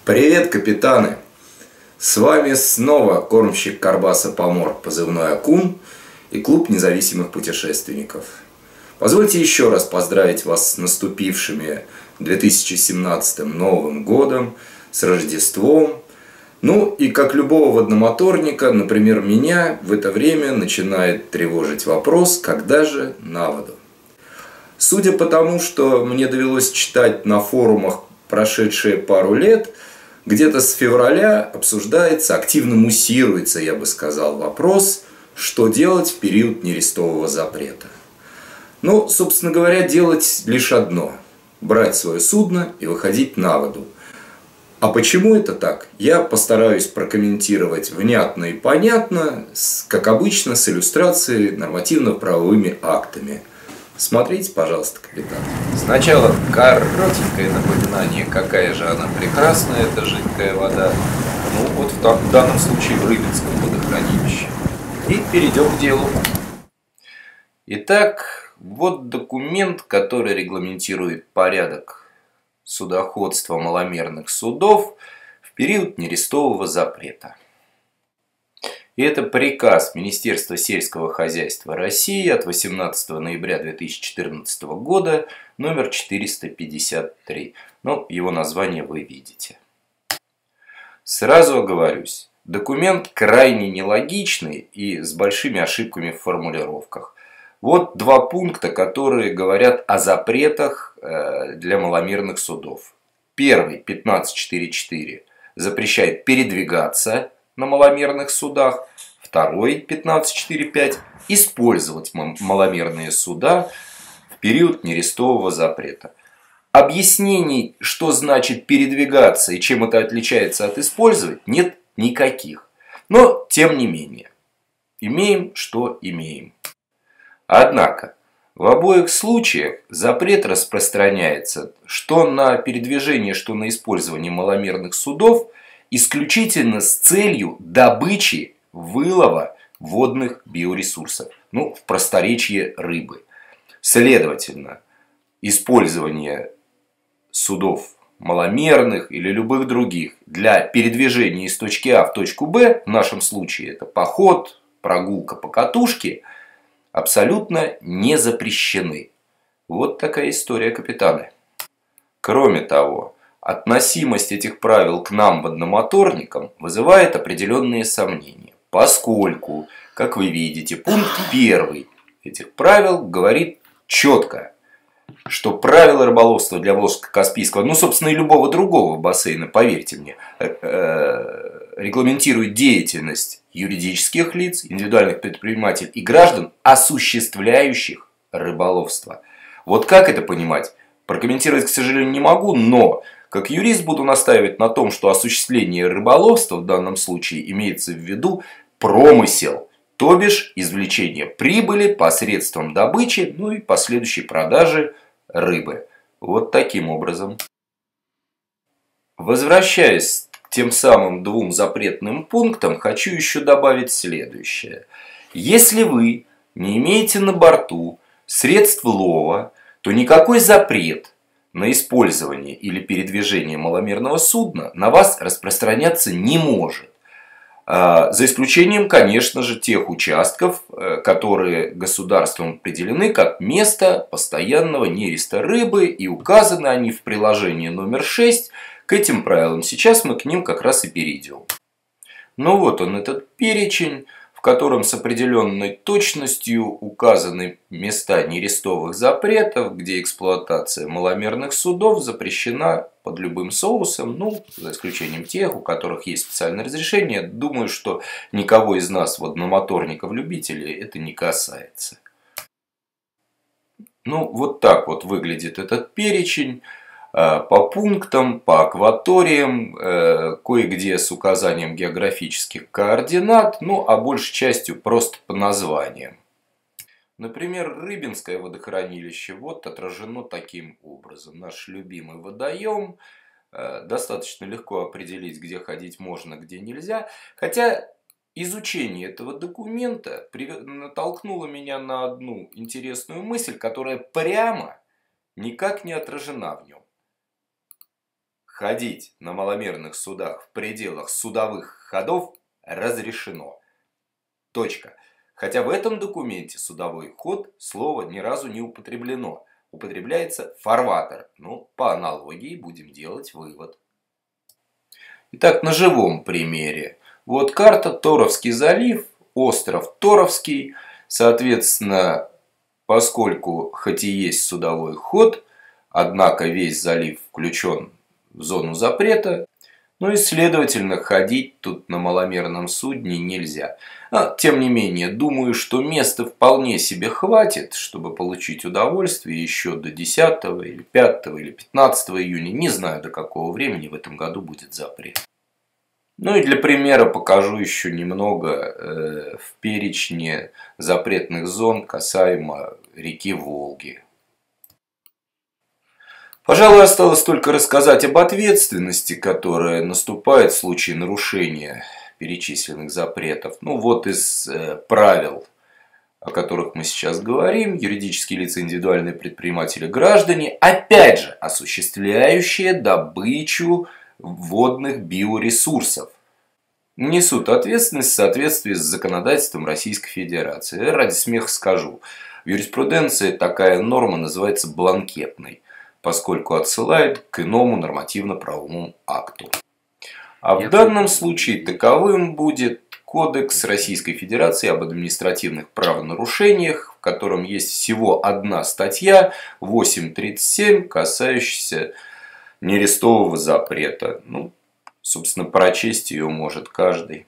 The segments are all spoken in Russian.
Привет, капитаны! С вами снова кормщик Карбаса Помор, позывной Акун, и клуб независимых путешественников. Позвольте еще раз поздравить вас с наступившими 2017 Новым годом, с Рождеством. Ну и как любого водномоторника, например, меня в это время начинает тревожить вопрос, когда же на воду. Судя по тому, что мне довелось читать на форумах прошедшие пару лет, где-то с февраля обсуждается, активно муссируется, я бы сказал, вопрос, что делать в период нерестового запрета. Ну, собственно говоря, делать лишь одно – брать свое судно и выходить на воду. А почему это так? Я постараюсь прокомментировать внятно и понятно, как обычно, с иллюстрацией нормативно-правовыми актами. Смотрите, пожалуйста, капитан. Сначала коротенькое напоминание, какая же она прекрасная, эта жидкая вода. Ну вот в данном случае в Рыбинском водохранилище. И перейдем к делу. Итак, вот документ, который регламентирует порядок судоходства маломерных судов в период нерестового запрета. И это приказ Министерства сельского хозяйства России от 18 ноября 2014 года, номер 453. Ну, его название вы видите. Сразу оговорюсь, документ крайне нелогичный и с большими ошибками в формулировках. Вот два пункта, которые говорят о запретах для маломерных судов. Первый, 15.4.4, запрещает передвигаться на маломерных судах. Второй, 15.4.5, использовать маломерные суда в период нерестового запрета. Объяснений, что значит передвигаться и чем это отличается от использовать, нет никаких. Но, тем не менее, имеем, что имеем. Однако, в обоих случаях запрет распространяется что на передвижение, что на использование маломерных судов исключительно с целью добычи, вылова водных биоресурсов, ну, в просторечии рыбы. Следовательно, использование судов маломерных или любых других для передвижения из точки А в точку Б, в нашем случае это поход, прогулка по катушке, абсолютно не запрещены. Вот такая история, капитаны. Кроме того, относимость этих правил к нам, водномоторникам, вызывает определенные сомнения, поскольку, как вы видите, пункт 1 этих правил говорит четко, что правила рыболовства для Волжско-Каспийского, ну, собственно, и любого другого бассейна, поверьте мне, регламентирует деятельность юридических лиц, индивидуальных предпринимателей и граждан, осуществляющих рыболовство. Вот как это понимать? Прокомментировать, к сожалению, не могу, но как юрист буду настаивать на том, что осуществление рыболовства в данном случае имеется в виду промысел, то бишь извлечение прибыли посредством добычи, ну и последующей продажи рыбы. Вот таким образом. Возвращаясь к тем самым двум запретным пунктам, хочу еще добавить следующее. Если вы не имеете на борту средств лова, то никакой запрет на использование или передвижение маломерного судна на вас распространяться не может. За исключением, конечно же, тех участков, которые государством определены как место постоянного нереста рыбы, и указаны они в приложении номер 6 к этим правилам. Сейчас мы к ним как раз и перейдем. Ну вот он, этот перечень, в котором с определенной точностью указаны места нерестовых запретов, где эксплуатация маломерных судов запрещена под любым соусом, ну, за исключением тех, у которых есть специальное разрешение. Думаю, что никого из нас, водномоторников-любителей, это не касается. Ну, вот так вот выглядит этот перечень. По пунктам, по акваториям, кое-где с указанием географических координат, ну а большей частью просто по названиям. Например, Рыбинское водохранилище вот отражено таким образом. Наш любимый водоем. Достаточно легко определить, где ходить можно, где нельзя. Хотя изучение этого документа натолкнуло меня на одну интересную мысль, которая прямо никак не отражена в нем. ходить на маломерных судах в пределах судовых ходов разрешено. Точка. Хотя в этом документе судовой ход слово ни разу не употреблено. Употребляется фарватер. Ну, по аналогии будем делать вывод. Итак, на живом примере. Вот карта, Торовский залив, остров Торовский. Соответственно, поскольку хоть и есть судовой ход, однако весь залив включен в зону запрета, ну и, следовательно, ходить тут на маломерном судне нельзя. Тем не менее, думаю, что места вполне себе хватит, чтобы получить удовольствие еще до 10 или 5 или 15 июня. Не знаю, до какого времени в этом году будет запрет. Ну и для примера покажу еще немного в перечне запретных зон касаемо реки Волги. Пожалуй, осталось только рассказать об ответственности, которая наступает в случае нарушения перечисленных запретов. Ну вот из правил, о которых мы сейчас говорим. Юридические лица, индивидуальные предприниматели, граждане, опять же, осуществляющие добычу водных биоресурсов, несут ответственность в соответствии с законодательством Российской Федерации. Ради смеха скажу, в юриспруденции такая норма называется бланкетной, поскольку отсылает к иному нормативно-правовому акту. А в данном случае таковым будет Кодекс Российской Федерации об административных правонарушениях, в котором есть всего одна статья 8.37, касающаяся нерестового запрета. Ну, собственно, прочесть ее может каждый.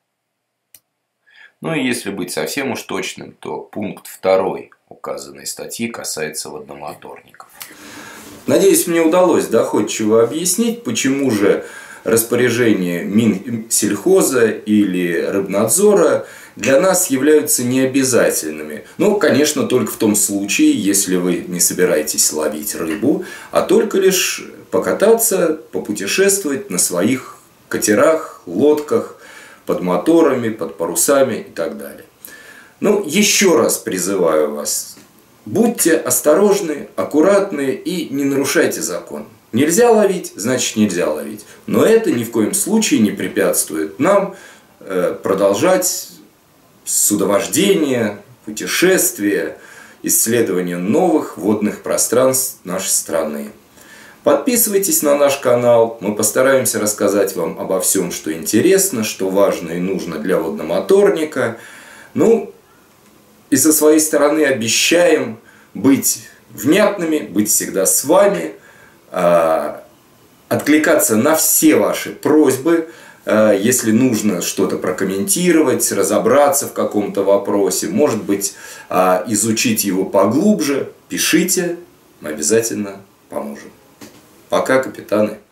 Ну и если быть совсем уж точным, то пункт 2 указанной статьи касается водомоторников. Надеюсь, мне удалось доходчиво объяснить, почему же распоряжения Минсельхоза или Рыбнадзора для нас являются необязательными. Ну, конечно, только в том случае, если вы не собираетесь ловить рыбу, а только лишь покататься, попутешествовать на своих катерах, лодках, под моторами, под парусами и так далее. Ну, еще раз призываю вас, будьте осторожны, аккуратны и не нарушайте закон. Нельзя ловить, значит нельзя ловить. Но это ни в коем случае не препятствует нам продолжать судовождение, путешествия, исследование новых водных пространств нашей страны. Подписывайтесь на наш канал, мы постараемся рассказать вам обо всем, что интересно, что важно и нужно для водомоторника. Ну, и со своей стороны обещаем быть внятными, быть всегда с вами, откликаться на все ваши просьбы, если нужно что-то прокомментировать, разобраться в каком-то вопросе, может быть, изучить его поглубже, пишите, мы обязательно поможем. Пока, капитаны.